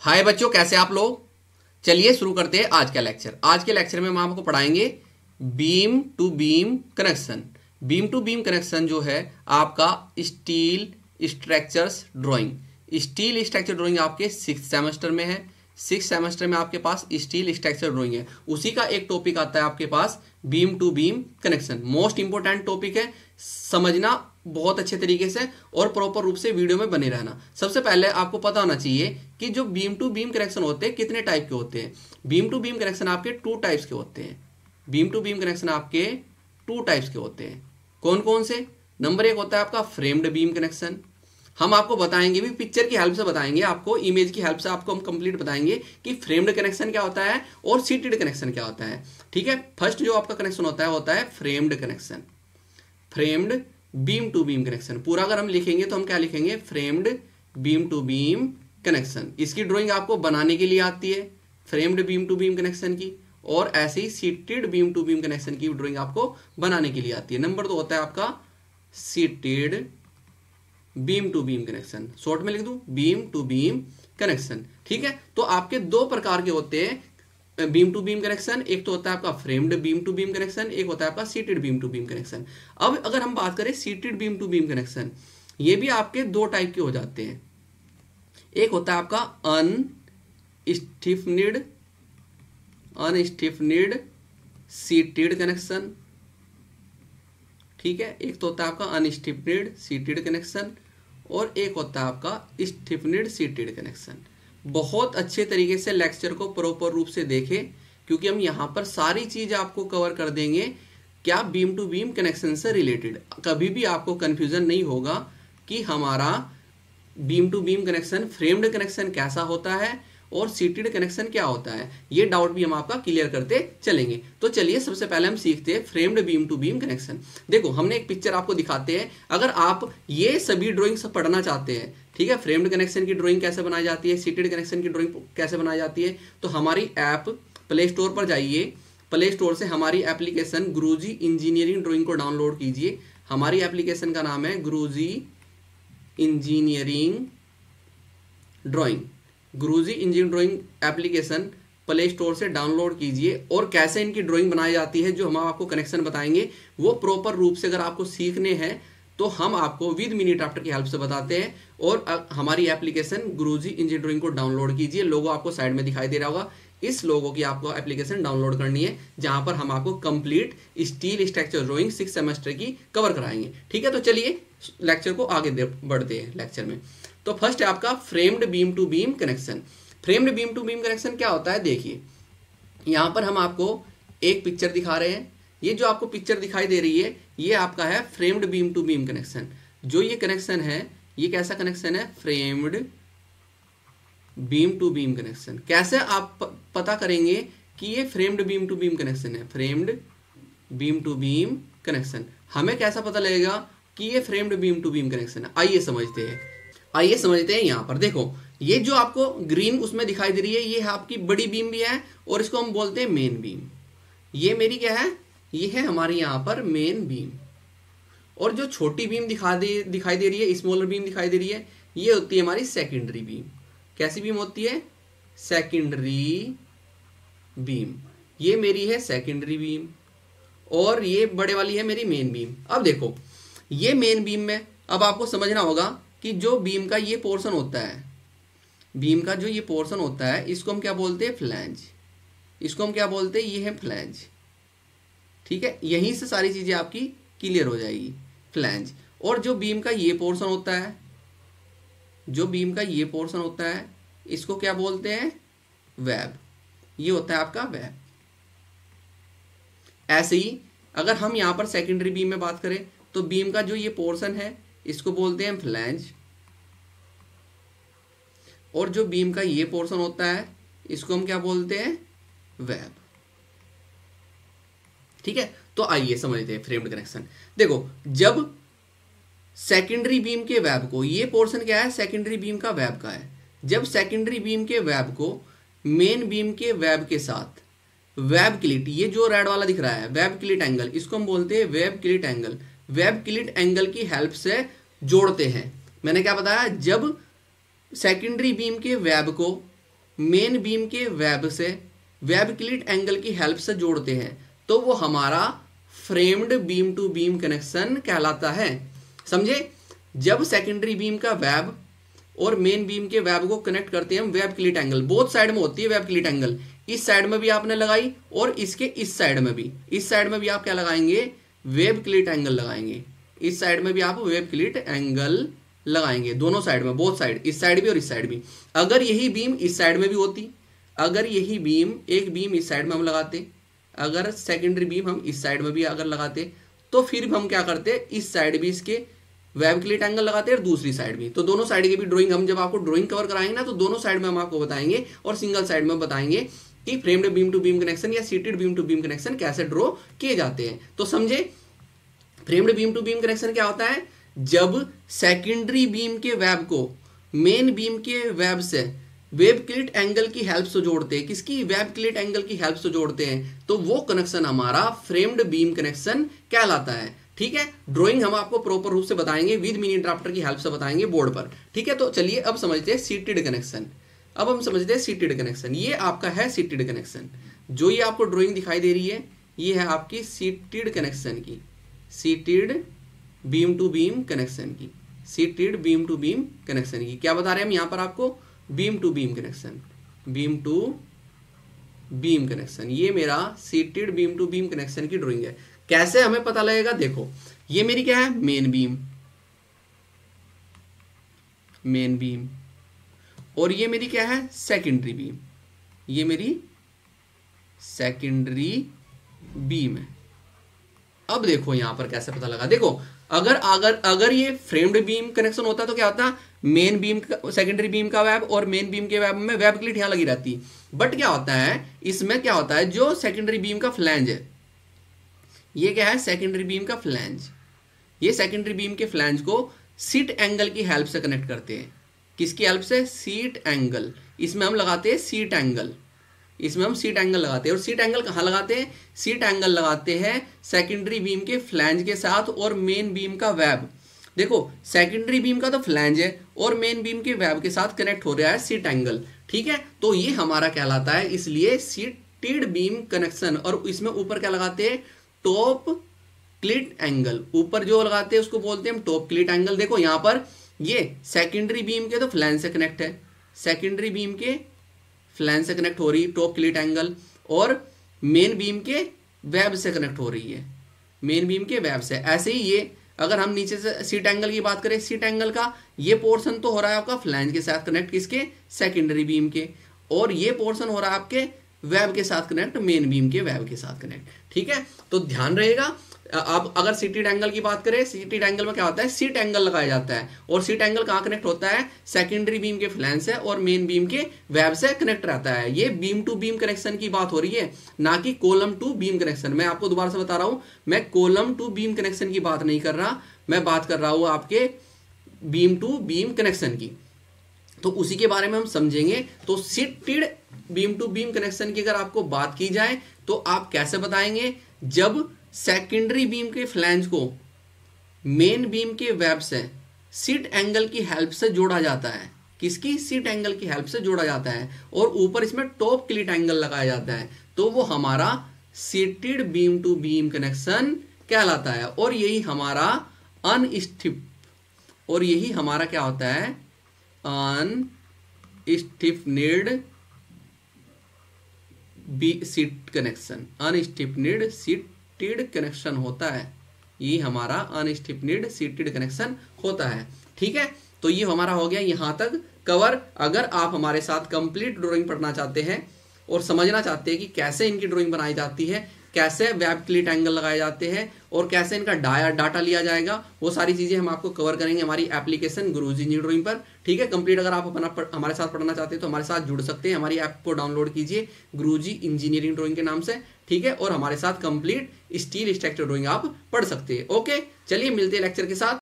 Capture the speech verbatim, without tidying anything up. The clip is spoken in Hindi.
हाय बच्चों, कैसे आप लोग। चलिए शुरू करते हैं आज का लेक्चर। आज के लेक्चर में हम आपको पढ़ाएंगे beam to beam connection. Beam to beam connection जो है आपका steel structures drawing. Steel structure drawing आपके सिक्स सेमेस्टर में है। सिक्स सेमेस्टर में आपके पास स्टील स्ट्रक्चर ड्राइंग है, उसी का एक टॉपिक आता है आपके पास beam to beam connection. Most important topic है, समझना बहुत अच्छे तरीके से और प्रॉपर रूप से वीडियो में बने रहना। सबसे पहले आपको पता होना चाहिए कि जो बीम टू बीम कनेक्शन होते हैं कितने टाइप के होते हैं। बीम टू बीम कनेक्शन आपके टू टाइप्स के होते हैं। बीम टू बीम कनेक्शन आपके टू टाइप्स के होते हैं। कौन कौन से? नंबर एक होता है आपका फ्रेम्ड बीम कनेक्शन। हम आपको बताएंगे भी, पिक्चर की हेल्प से बताएंगे, आपको इमेज की हेल्प से आपको हम कंप्लीट बताएंगे कि फ्रेम्ड कनेक्शन क्या होता है और सीटेड कनेक्शन क्या होता है। ठीक है, फर्स्ट जो आपका कनेक्शन होता है होता है framed connection, framed beam to beam connection. पूरा अगर हम लिखेंगे तो हम क्या लिखेंगे? Framed beam to beam connection. इसकी ड्राइंग आपको बनाने के लिए आती है, framed beam to beam connection की, और ऐसे ही seated beam to beam connection की ड्राइंग आपको बनाने के लिए आती है। नंबर दो होता है आपका seated beam to beam connection. Short में लिख दूं बीम टू बीम कनेक्शन। ठीक है, तो आपके दो प्रकार के होते हैं बीम टू बीम कनेक्शन। एक तो होता है आपका framed beam to beam connection, एक होता है आपका seated beam to beam connection. अब अगर हम बात करें seated beam to beam connection, ये भी आपके दो टाइप के हो जाते हैं। एक होता है आपका अनस्टिफनिड अनस्टिफनिड सीटेड कनेक्शन। ठीक है, एक तो होता है आपका अनस्टिफनिड सीटेड कनेक्शन और एक होता है आपका स्टिफनिड सीटेड कनेक्शन। बहुत अच्छे तरीके से लेक्चर को प्रॉपर रूप से देखें, क्योंकि हम यहाँ पर सारी चीज आपको कवर कर देंगे क्या बीम टू बीम कनेक्शन से रिलेटेड। कभी भी आपको कंफ्यूजन नहीं होगा कि हमारा beam to beam connection framed connection कैसा होता है और सीटेड कनेक्शन क्या होता है। ये डाउट भी हम आपका क्लियर करते चलेंगे। तो चलिए सबसे पहले हम सीखते हैं framed beam to beam connection. देखो, हमने एक पिक्चर आपको दिखाते हैं। अगर आप ये सभी ड्राइंग्स पढ़ना चाहते हैं, ठीक है, फ्रेम्ड कनेक्शन की ड्राइंग कैसे बनाई जाती है, सीटेड कनेक्शन की ड्राइंग कैसे बनाई जाती है, तो हमारी ऐप प्ले स्टोर पर जाइए। प्ले स्टोर से हमारी एप्लीकेशन गुरुजी इंजीनियरिंग ड्राइंग को डाउनलोड कीजिए। हमारी एप्लीकेशन का नाम है Guruji engineering drawing. Guruji engineering drawing application play store से डाउनलोड कीजिए और कैसे इनकी ड्राइंग बनाई जाती है, जो हम आपको कनेक्शन बताएंगे वो प्रॉपर रूप से अगर आपको सीखने हैं तो हम आपको विद मिनट आफ्टर की हेल्प से बताते हैं। और हमारी एप्लीकेशन गुरुजी इंजीनियरिंग ड्राइंग को डाउनलोड कीजिए। लोगो आपको साइड में दिखाई दे रहा होगा, इस लोगो की आपको एप्लीकेशन डाउनलोड करनी है, जहां पर हम आपको complete steel structure drawing six semester की कवर कराएंगे। ठीक है, तो चलिए लेक्चर को आगे बढ़ते हैं लेक्चर में। तो फर्स्ट है आपका framed beam to beam connection. Framed beam to beam connection क्या होता है? देखिए, यहां पर हम आपको एक पिक्चर दिखा रहे हैं। ये जो आपको पिक्चर दिखाई दे रही है ये आपका है framed beam to beam connection. जो ये कनेक्शन है ये कैसा कनेक्शन है? Framed beam to beam connection. कैसे आप पता करेंगे कि ये framed beam to beam connection है? Framed beam to beam connection हमें कैसा पता लगेगा कि ये framed beam to beam connection है? आइए समझते हैं आइए समझते हैं। यहां पर देखो, ये जो आपको ग्रीन उसमें दिखाई दे रही है ये है आपकी बड़ी बीम भी है और इसको हम बोलते हैं मेन बीम। ये मेरी क्या है? ये है हमारी यहां पर मेन बीम। और जो छोटी बीम दिखा दे दिखाई दे रही है, स्मॉलर बीम दिखाई दे रही है, ये होती है हमारी सेकेंडरी बीम। कैसी बीम होती है? Secondary beam. ये मेरी है सेकेंडरी बीम और ये बड़े वाली है मेरी मेन बीम। अब देखो, ये मेन बीम में अब आपको समझना होगा कि जो बीम का ये पोर्शन होता है, बीम का जो ये पोर्शन होता है, इसको हम क्या बोलते हैं? फ्लैंज। इसको हम क्या बोलते हैं? ये है फ्लैंज। ठीक है, यहीं से सारी चीजें आपकी क्लियर हो जाएगी, फ्लैंज। और जो बीम का ये पोर्शन होता है, जो बीम का ये पोर्शन होता है, इसको क्या बोलते हैं? वेब। ये होता है आपका वेब। ऐसे ही अगर हम यहां पर सेकेंडरी बीम में बात करें तो बीम का जो ये पोर्शन है इसको बोलते हैं फ्लैंज, और जो बीम का ये पोर्शन होता है इसको हम क्या बोलते हैं? वेब। ठीक है, तो आइए समझते हैं फ्रेम्ड कनेक्शन। देखो, जब सेकेंडरी बीम के वेब को, ये पोर्शन क्या है? सेकेंडरी बीम का वेब का है। जब सेकेंडरी बीम के वेब को मेन बीम के वेब के साथ वेब क्लिट, ये जो रेड वाला दिख रहा है वेब क्लिट एंगल, इसको हम बोलते हैं web cleat angle. Web cleat angle की हेल्प से जोड़ते हैं। मैंने क्या बताया? जब सेकेंडरी बीम के वेब को मेन बीम के वेब से वेब क्लीट एंगल की हेल्प से जोड़ते हैं तो वो हमारा framed beam to beam connection कहलाता है। समझे? जब सेकेंडरी बीम का वेब और मेन बीम के वेब को कनेक्ट करते हैं हम, web cleat angle both side में होती है वेब क्लीट एंगल, इस साइड में भी आपने लगाई और इसके इस साइड में भी, इस साइड में भी आप क्या लगाएंगे, वेब क्लीट एंगल लगाएंगे, इस साइड में भी आप वेब क्लीट एंगल लगाएंगे, दोनों साइड में, बोथ साइड, इस साइड भी और इस साइड भी। अगर यही बीम इस साइड में भी होती, अगर यही बीम एक बीम इस साइड में हम लगाते, अगर सेकेंडरी बीम हम इस साइड में भी अगर लगाते, तो फिर हम क्या करते, इस साइड भी इसके वेब क्लीट एंगल लगाते हैं और दूसरी साइड भी, तो दोनों साइड की भी ड्राइंग हम जब आपको ड्राइंग कवर कराएंगे ना, तो दोनों साइड में हम आपको बताएंगे और सिंगल साइड में बताएंगे कि framed beam to beam connection या seated beam to beam connection कैसे ड्रॉ किए जाते हैं। तो समझे, framed beam to beam connection क्या होता है, जब सेकेंडरी बीम के वेब को मेन बीम के वेब से वेब क्लीट एंगल की हेल्प से जोड़ते हैं, किसकी, वेब क्लीट एंगल की हेल्प से जोड़ते हैं, तो वो कनेक्शन हमारा फ्रेम्ड बीम कनेक्शन कहलाता है। ठीक है, ड्राइंग हम आपको प्रॉपर रूप से बताएंगे, विद मिनी ड्राफ्टर की हेल्प से बताएंगे बोर्ड पर। ठीक है, तो चलिए अब समझते हैं सीटेड कनेक्शन। अब हम समझते हैं सीटेड कनेक्शन। ये आपका है सीटेड कनेक्शन, जो ये आपको ड्राइंग दिखाई दे रही है, ये है आपकी सीटेड कनेक्शन की, seated beam to beam connection की, seated beam to beam connection की। क्या बता रहे हैं हम यहाँ पर आपको, beam to beam connection, beam to beam connection, ये मेरा seated beam to beam connection की ड्राइंग है। कैसे हमें पता लगेगा, देखो ये मेरी क्या है, मेन बीम, मेन बीम, और ये मेरी क्या है, सेकेंडरी बीम, ये मेरी सेकेंडरी बीम है। अब देखो यहां पर कैसे पता लगा, देखो अगर अगर अगर ये फ्रेम्ड बीम कनेक्शन होता तो क्या होता, मेन बीम का सेकेंडरी बीम का वेब और मेन बीम के वेब में वेब क्लीट यहां लगी रहती। बट क्या होता है इसमें, क्या होता है, जो सेकेंडरी बीम का फ्लैंज है, ये क्या है, सेकेंडरी बीम का फ्लैंज, ये सेकेंडरी बीम के फ्लैंज को सीट एंगल की हेल्प से कनेक्ट करते हैं। किसकी हेल्प से, सीट एंगल, इसमें हम लगाते हैं सीट एंगल, इसमें हम सीट एंगल लगाते हैं। और सीट एंगल कहाँ लगाते हैं, सीट एंगल लगाते हैं सेकेंडरी बीम के फ्लैंज के साथ और मेन बीम का वेब। देखो सेकेंडरी बीम का तो फ्लैंज है और मेन बीम के वेब के साथ कनेक्ट हो रहा है सीट एंगल। ठीक है, तो ये हमारा कहलाता है इसलिए सीटेड बीम कनेक्शन। और इसमें ऊपर क्या लगाते हैं, टॉप क्लीट एंगल, ऊपर जो लगाते हैं उसको बोलते हैं हम टॉप क्लीट एंगल। देखो यहां पर ये सेकेंडरी बीम के तो फ्लैंज से कनेक्ट है, सेकेंडरी बीम के फ्लैंज से कनेक्ट हो रही टॉप क्लीट एंगल, और मेन बीम के वेब से कनेक्ट हो रही है, मेन बीम के वेब से। ऐसे ही ये अगर हम नीचे से सीट एंगल की बात करें, सीट एंगल का ये पोर्शन तो हो रहा है आपका फ्लैंज के साथ कनेक्ट, किसके, सेकेंडरी बीम के, और ये पोर्शन हो रहा है आपके वेब के साथ कनेक्ट, मेन बीम के वेब के साथ कनेक्ट। ठीक है, तो ध्यान रहेगा। अब अगर सीटेड एंगल की बात करें, सीटेड एंगल में क्या होता है, सीट एंगल लगाया जाता है, और सीट एंगल कहाँ कनेक्ट होता है, सेकेंडरी बीम के फ्लैंज से और मेन बीम के वेब से कनेक्ट रहता है। ये बीम टू बीम कनेक्शन की बात हो रही है, ना कि कॉलम टू बीम कनेक्शन। मैं आपको दोबारा से बता रहा हूं, मैं कॉलम टू बीम कनेक्शन की बात नहीं कर रहा, मैं बात कर रहा हूं आपके बीम टू बीम कनेक्शन की। तो उसी के बारे में हम समझेंगे। तो seated beam to beam connection की अगर आपको बात की जाए तो आप कैसे बताएंगे, जब सेकेंडरी बीम के फ्लैंज को मेन बीम के वेब से सीट एंगल की हेल्प से जोड़ा जाता है, किसकी, सीट एंगल की हेल्प से जोड़ा जाता है, और ऊपर इसमें टॉप क्लीट एंगल लगाया जाता है, तो वो हमारा seated beam to beam connection कहलाता है। और यही हमारा अनस्टिफ, और यही हमारा क्या होता है, unstiffened seat connection, unstiffened seat seated connection होता है, ये हमारा अनस्टिफनेड सीटेड कनेक्शन होता है। ठीक है, तो ये हमारा हो गया यहां तक कवर। अगर आप हमारे साथ कंप्लीट ड्राइंग पढ़ना चाहते हैं और समझना चाहते हैं कि कैसे इनकी ड्राइंग बनाई जाती है, कैसे वेब क्लीट एंगल लगाए जाते हैं और कैसे इनका डाया डाटा लिया जाएगा, वो सारी चीजें हम आपको कवर करेंगे हमारी एप्लीकेशन गुरुजी इंजीनियरिंग ड्राइंग पर। ठीक है, कंप्लीट अगर आप अपना पढ़, हमारे साथ पढ़ना चाहते हैं तो हमारे साथ जुड़ सकते हैं। हमारी ऐप को डाउनलोड कीजिए गुरुजी इंजीनियरिंग ड्राइंग के नाम से। ठीक है, और हमारे साथ कंप्लीट स्टील स्ट्रक्चर ड्राइंग आप पढ़ सकते हैं। ओके, चलिए मिलते हैं लेक्चर के साथ।